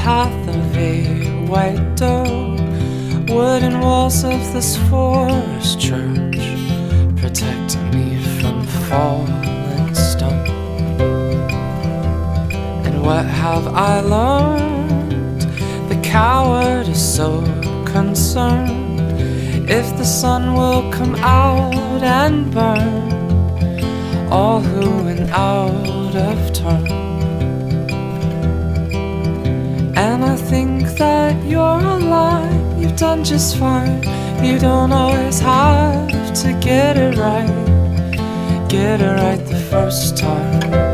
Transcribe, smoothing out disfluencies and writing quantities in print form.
path of a white doe, wooden walls of this forest church protecting me from falling stone. And what have I learned? The coward is so concerned if the sun will come out and burn all who went out of turn. And I think that you're alive, you've done just fine. You don't always have to get it right the first time.